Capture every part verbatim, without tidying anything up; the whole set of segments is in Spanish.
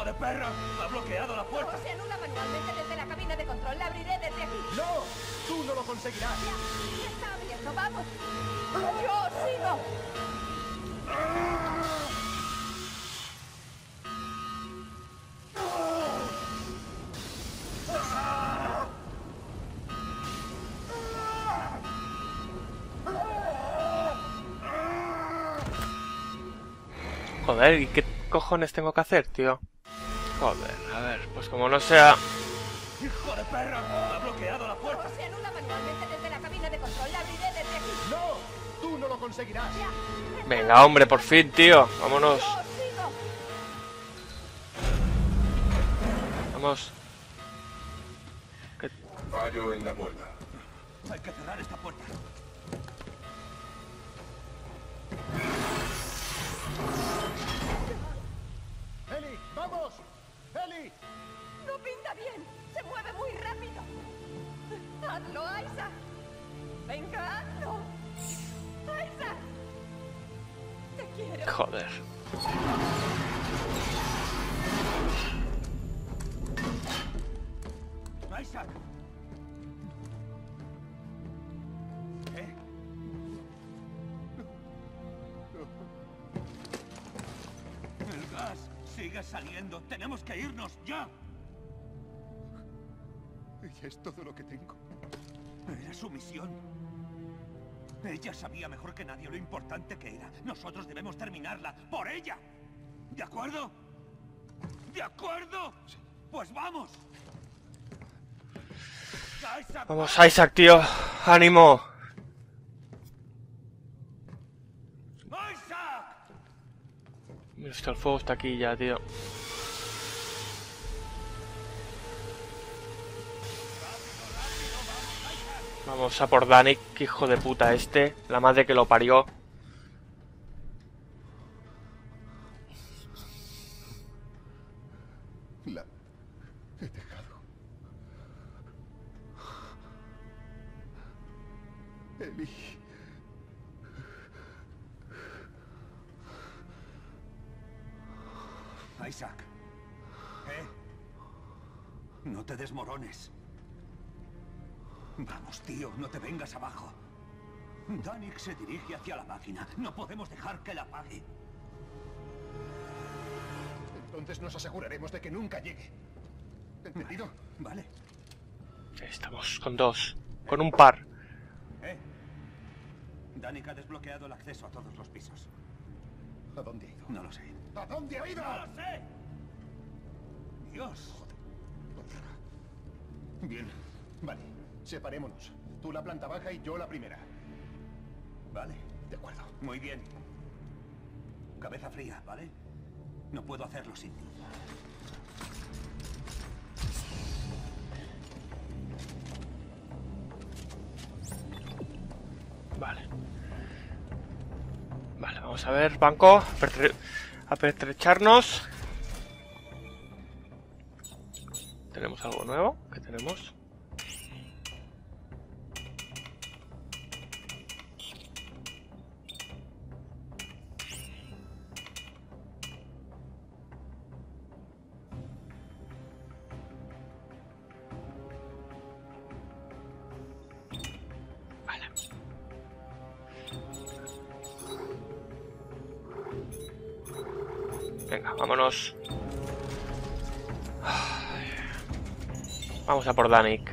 ¡Hijo de perra! ¡Ha bloqueado la puerta! Se anula manualmente desde la cabina de control. La abriré desde aquí. ¡No! ¡Tú no lo conseguirás! Ya, está abierto. ¡Vamos! ¡Yo sigo! Joder, ¿y qué cojones tengo que hacer, tío? Joder, a ver, pues como no sea... ¡Hijo de perra! ¡Ha bloqueado la puerta! Se anula manualmente desde la cabina de control. La abriré desde aquí. ¡No! ¡Tú no lo conseguirás! Ya, Venga, hombre, por fin, tío. Vámonos. yo sigo. Vamos. ¿Qué? Fallo en la puerta. Hay que cerrar esta puerta. ¡Eli! ¡Vamos! ¡Eli! No pinta bien. Se mueve muy rápido. Hazlo, Isaac. Venga, hazlo. Isaac. Te quiero. Joder. ¡Isaac! ¿Eh? El gas sigue saliendo. Tenemos que irnos ya. Y es todo lo que tengo. Era su misión. Ella sabía mejor que nadie lo importante que era. Nosotros debemos terminarla por ella. ¿De acuerdo? ¿De acuerdo? Sí. Pues vamos. Isaac, Vamos, Isaac, tío. ¡Ánimo! ¡Isaac! Mira, es que el fuego está aquí ya, tío. Vamos a por Danik, que hijo de puta este. La madre que lo parió. La he dejado. Eli. Isaac. ¿Eh? No te desmorones. Vamos, tío, no te vengas abajo. Danik se dirige hacia la máquina. No podemos dejar que la apague. Entonces nos aseguraremos de que nunca llegue. ¿Entendido? Vale. Estamos con dos. Con un par. ¿Eh? Danik ha desbloqueado el acceso a todos los pisos. ¿A dónde ha ido? No lo sé. ¿A dónde ha ido? ¡No lo sé! ¡Dios! Bien, vale. Separémonos. Tú la planta baja y yo la primera. Vale. De acuerdo. Muy bien. Cabeza fría, ¿vale? No puedo hacerlo sin ti. Vale. Vale, vamos a ver, banco. Apertre... Apertrecharnos. ¿Tenemos algo nuevo? ¿Qué tenemos? Vale. Venga, vámonos. Vamos a por Danik.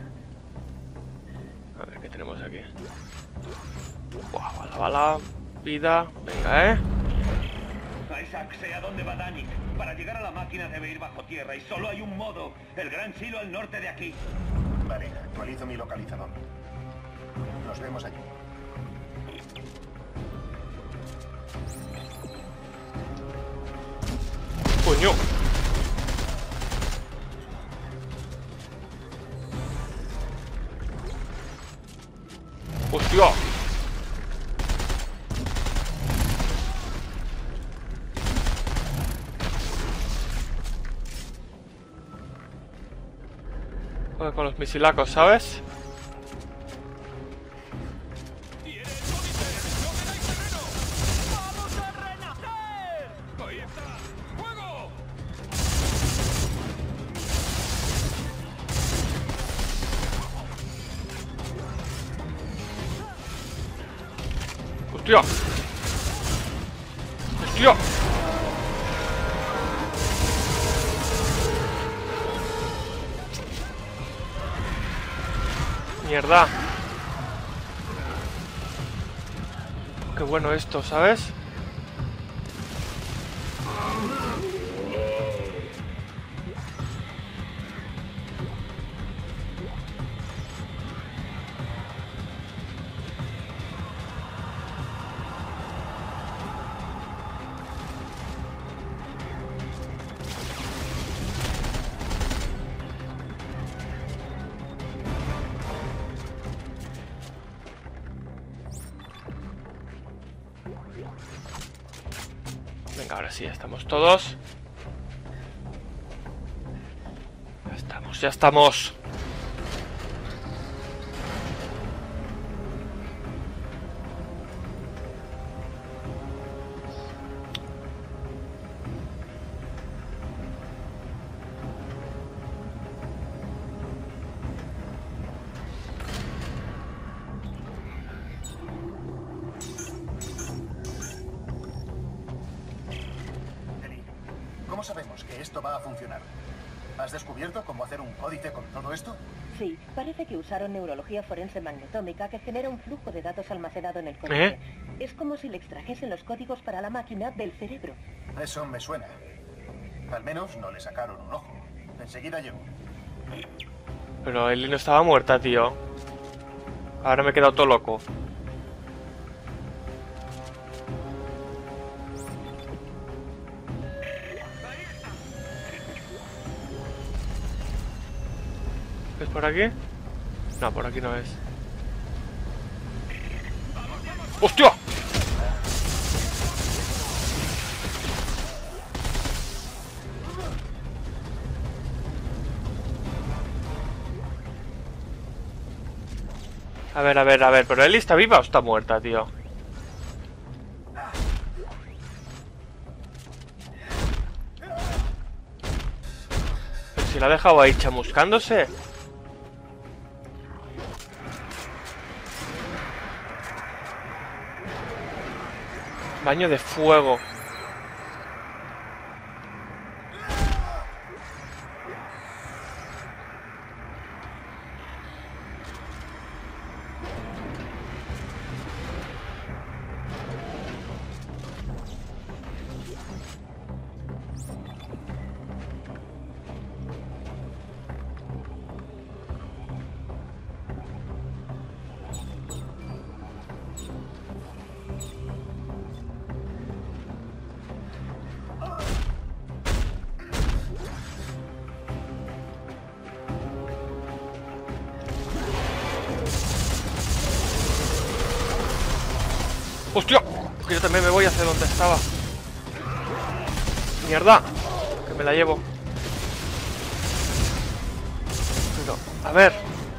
A ver qué tenemos aquí. Buah, bala, bala. Vida. Venga, eh. Isaac, sé a dónde va Danik. Para llegar a la máquina debe ir bajo tierra y solo hay un modo. El gran silo al norte de aquí. Vale, actualizo mi localizador. Nos vemos allí. Coño. ¡Hostia! Joder, con los misilacos, ¿sabes? ¡Hostia! ¡Hostia! Mierda. Qué bueno esto, ¿sabes? Venga, ahora sí, ya estamos todos. Ya estamos, ya estamos. ¿Cómo sabemos que esto va a funcionar? ¿Has descubierto cómo hacer un códice con todo esto? Sí, parece que usaron neurología forense magnetómica que genera un flujo de datos almacenado en el códice. ¿Eh? Es como si le extrajesen los códigos para la máquina del cerebro. Eso me suena. Al menos no le sacaron un ojo. Enseguida llegó. Pero Ellie no estaba muerta, tío. Ahora me he quedado todo loco. ¿Es por aquí? No, por aquí no es. ¡Hostia! A ver, a ver, a ver, ¿pero Ellie está viva o está muerta, tío? Pero si la ha dejado ahí chamuscándose. Baño de fuego. ¡Hostia! Que yo también me voy hacia donde estaba. ¡Mierda! Que me la llevo. Pero, a ver.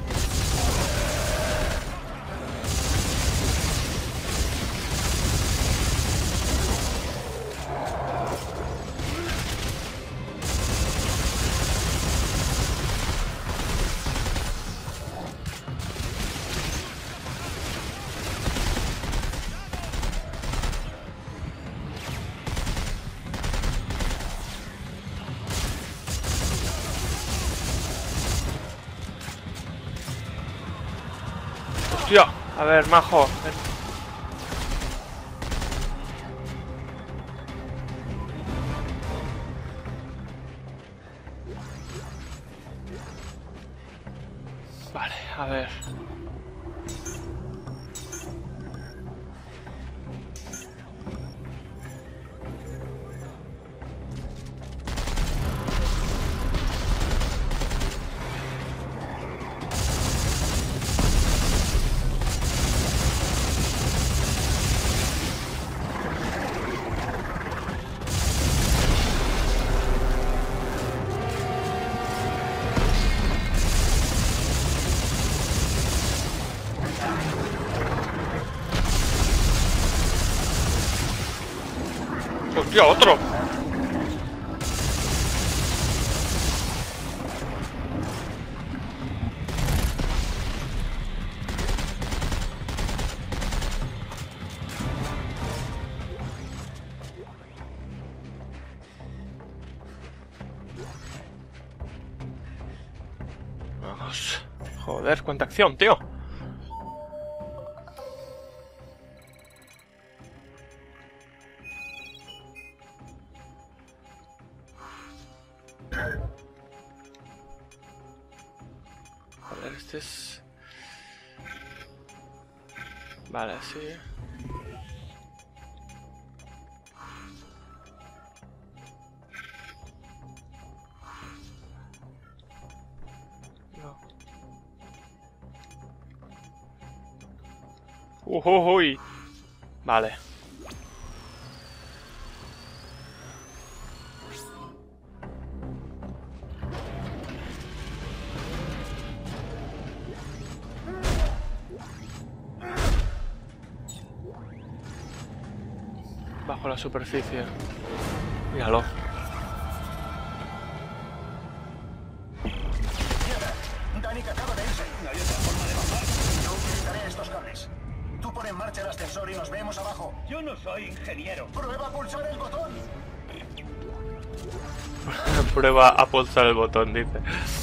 Hostia, a ver, majo. Vale, a ver. ¡Hostia, otro! Joder, cuánta acción, tío. Joder, este es... Vale, sí. No. Uh, uh, uy. Vale. Bajo la superficie. Míralo. Danik acaba de irse. No hay otra forma de bajar. Yo utilizaré estos cables. Tú pon en marcha el ascensor y nos vemos abajo. Yo no soy ingeniero. ¡Prueba a pulsar el botón! Prueba a pulsar el botón, dice.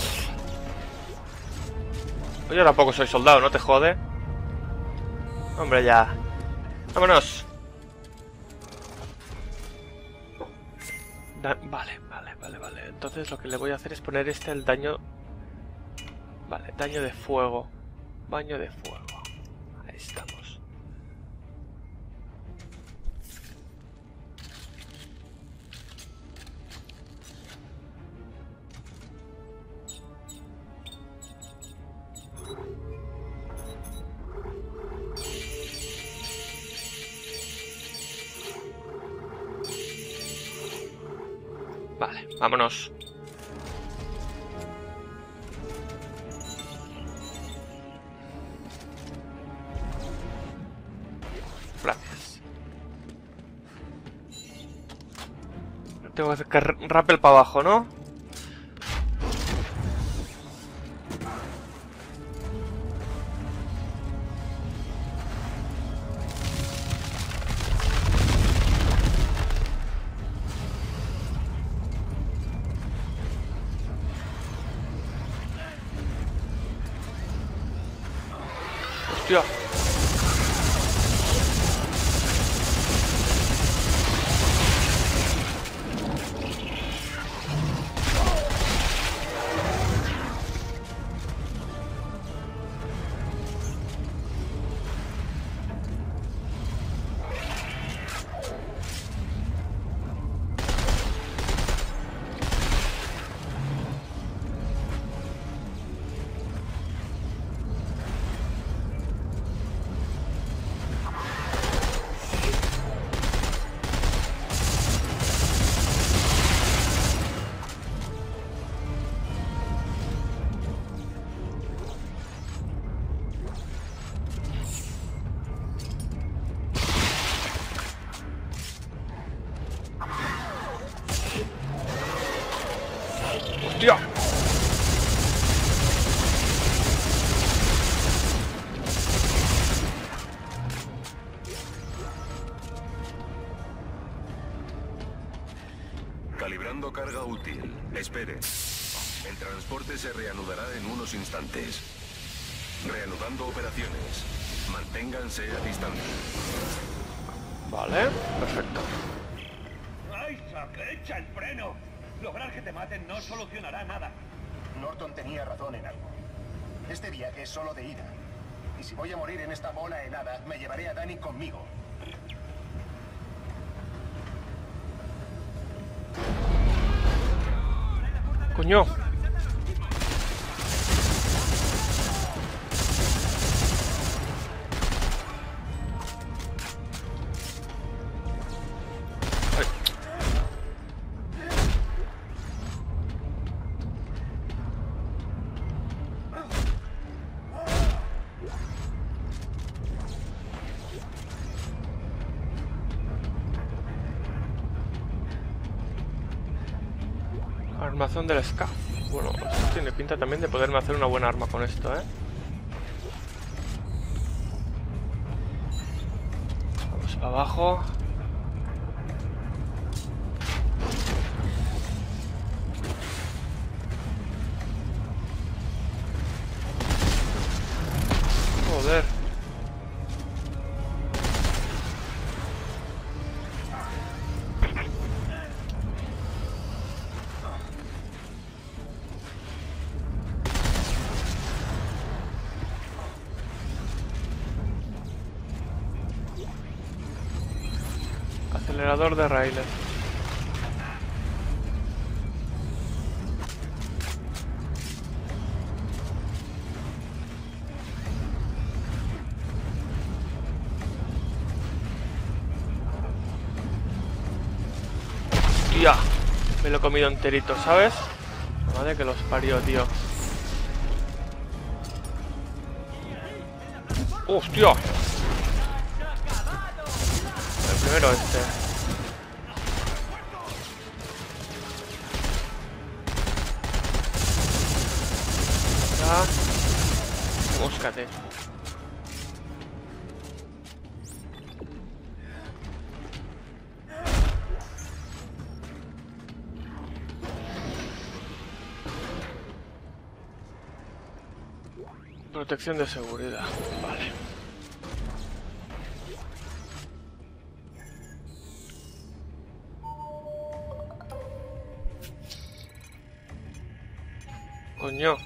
Yo tampoco soy soldado, ¿no te jode? Hombre, ya. ¡Vámonos! Da- vale, vale, vale, vale. Entonces lo que le voy a hacer es poner este el daño... Vale, daño de fuego. Baño de fuego. Ahí estamos. Vale, vámonos. Gracias. Tengo que hacer que rappel para abajo, ¿no? Hostia. Hostia. Calibrando carga útil. Espere. El transporte se reanudará en unos instantes. Reanudando operaciones. Manténganse a distancia. Vale, perfecto. Isaac, echa el freno. Lograr que te maten no solucionará nada. Norton tenía razón en algo. Este viaje es solo de ida. Y si voy a morir en esta bola helada, me llevaré a Danik conmigo. Coño. Armazón del Scaff. Bueno, esto tiene pinta también de poderme hacer una buena arma con esto, ¿eh? Vamos para abajo. Lanzador de raíles. ¡Hostia! Me lo he comido enterito, ¿sabes? Madre que los parió, tío. ¡Hostia! El primero este. Ya. Búscate. Protección de seguridad. Vale. Coño.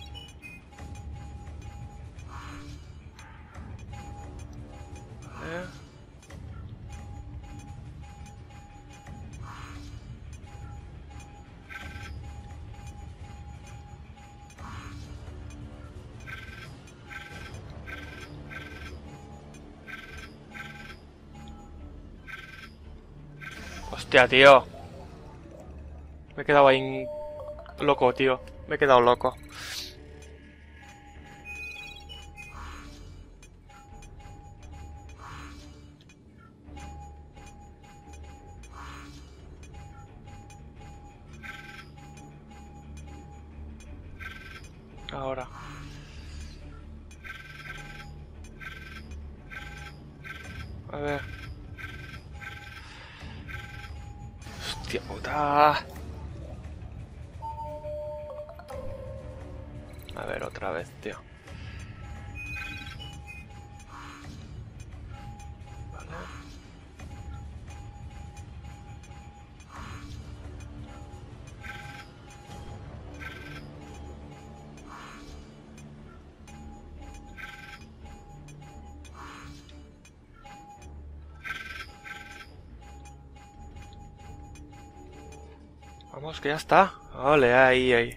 Vale. Hostia, tío. Me he quedado ahí loco, tío. Me he quedado loco. Ahora. A ver. Hostia puta. A ver, otra vez, tío. Vale. Vamos, que ya está. Ole, ahí, ahí.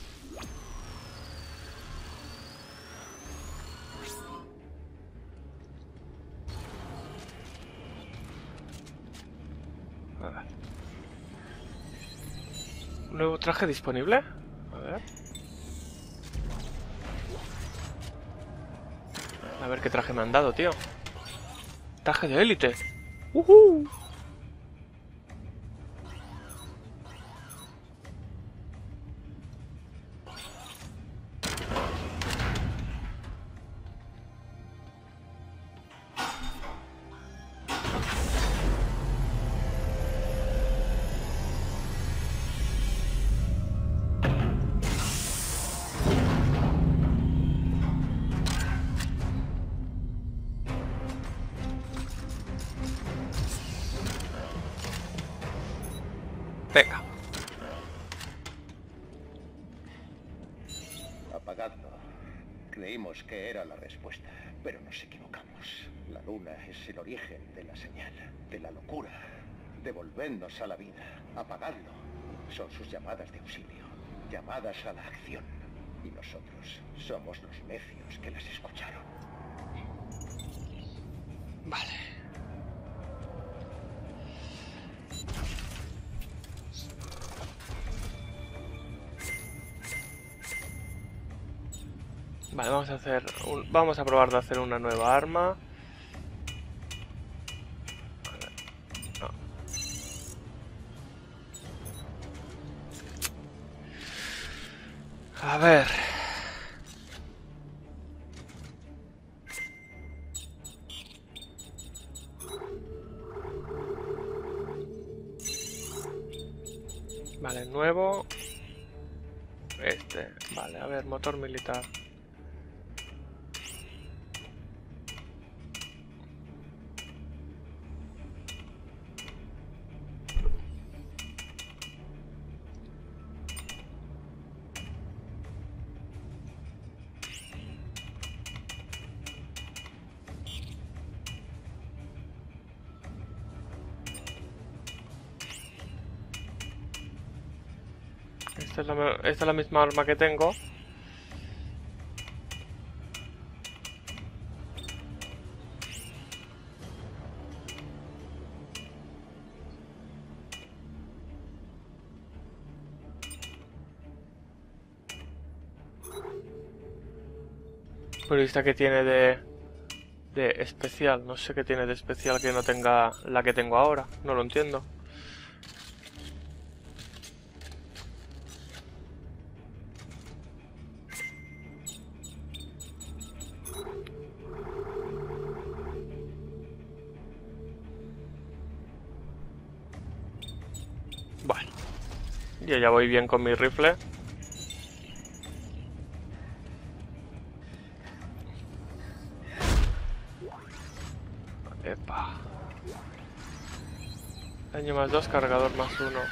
¿Nuevo traje disponible? A ver. A ver qué traje me han dado, tío. Traje de élite. ¡Uhú! Venga. Apagadlo. Creímos que era la respuesta, pero nos equivocamos. La luna es el origen de la señal, de la locura. Devolvednos a la vida. Apagadlo. Son sus llamadas de auxilio. Llamadas a la acción. Y nosotros somos los necios que las escucharon. Vale. Vale, vamos a hacer un, vamos a probar de hacer una nueva arma. No. A ver. Vale, nuevo. Este, vale, a ver, motor militar. Esta es la, esta es la misma arma que tengo. Pero esta que tiene de, de especial, no sé qué tiene de especial que no tenga la que tengo ahora, no lo entiendo. Bueno, yo ya voy bien con mi rifle. Epa. Daño más dos, cargador más uno.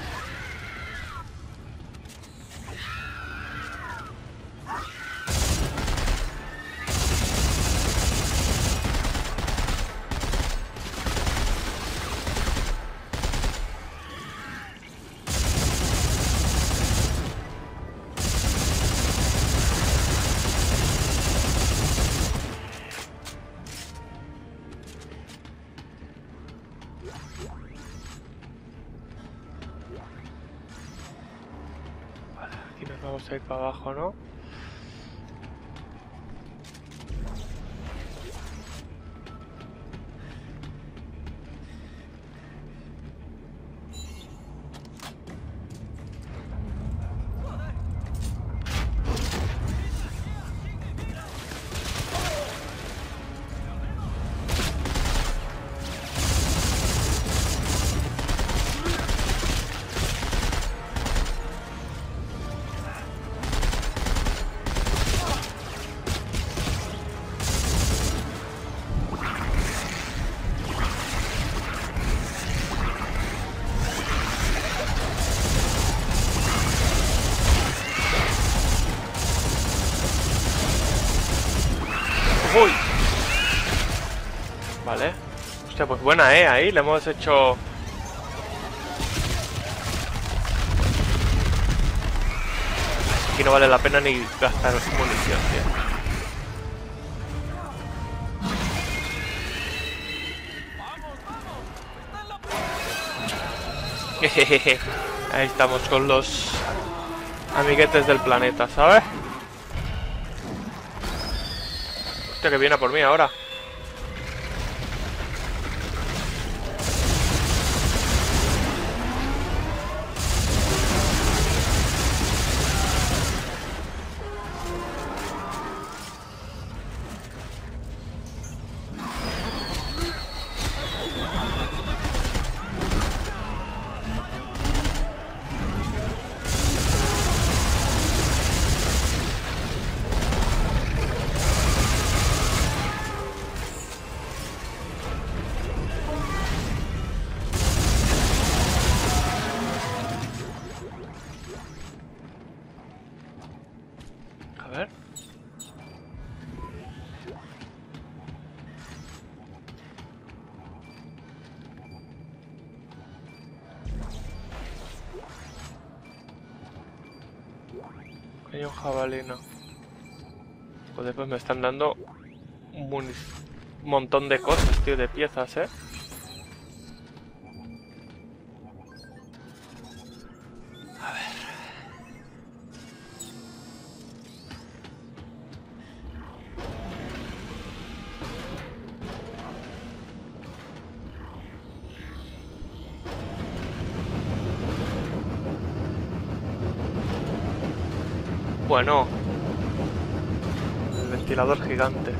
Vamos a ir para abajo, ¿no? ¡Uy! Vale. Hostia, pues buena, ¿eh? Ahí le hemos hecho... Aquí no vale la pena ni gastar munición, tío. Jejeje. Ahí estamos con los amiguetes del planeta, ¿sabes? Hostia, que viene a por mí ahora. A ver. Hay un jabalino. Joder, pues me están dando un montón de cosas, tío, de piezas, ¿eh? Bueno, el ventilador gigante.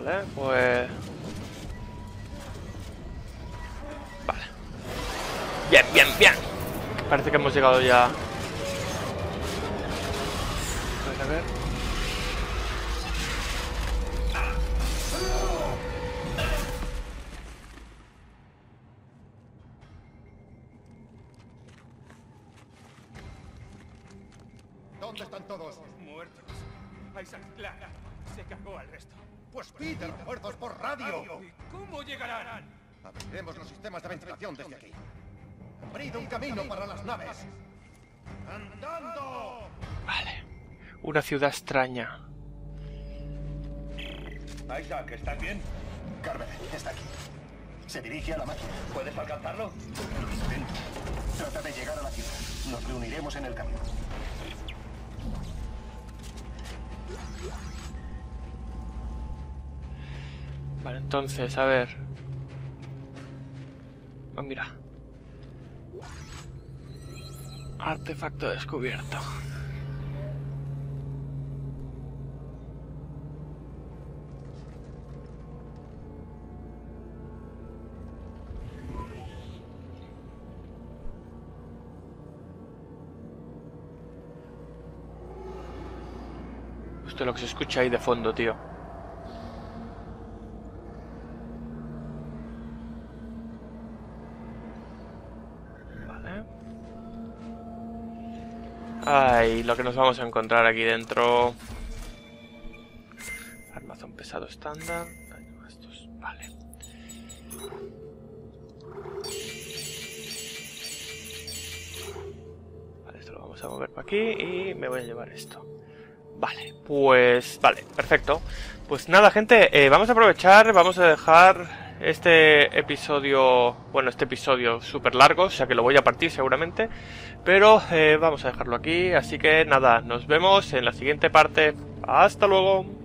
Vale, pues... Vale. Bien, bien, bien. Parece que hemos llegado ya... A ver, a ver. ¿Dónde están todos? Muertos. Isaac Clarke se cargó al resto. Pues pide refuerzos por radio. ¿Y cómo llegarán? Abriremos los sistemas de ventilación desde aquí. Abrid un camino para las naves. ¡Andando! Vale. Una ciudad extraña. Isaac, ¿estás bien? Carver, está aquí. Se dirige a la máquina. ¿Puedes alcanzarlo? Lo intento. Trata de llegar a la ciudad. Nos reuniremos en el camino. Vale, entonces, a ver. Ah, mira. Artefacto descubierto. Esto es lo que se escucha ahí de fondo, tío. Ay, lo que nos vamos a encontrar aquí dentro. Armazón pesado estándar. Ay, no, estos, vale. Vale, esto lo vamos a mover para aquí y me voy a llevar esto. Vale, pues... Vale, perfecto. Pues nada, gente, eh, vamos a aprovechar, vamos a dejar este episodio, bueno, este episodio súper largo, o sea que lo voy a partir seguramente, pero eh, vamos a dejarlo aquí, así que nada, nos vemos en la siguiente parte. ¡Hasta luego!